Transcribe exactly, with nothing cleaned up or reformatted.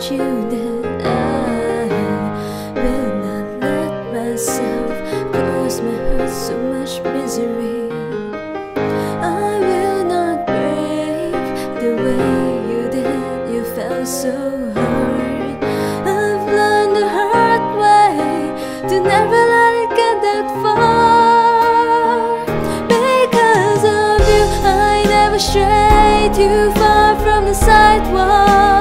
promise you that I will not let myself close my heart so much misery. I will not break the way you did. You felt so hard. I've learned the hard way to never let it get that far. Because of you, I never strayed too far from the sidewalk.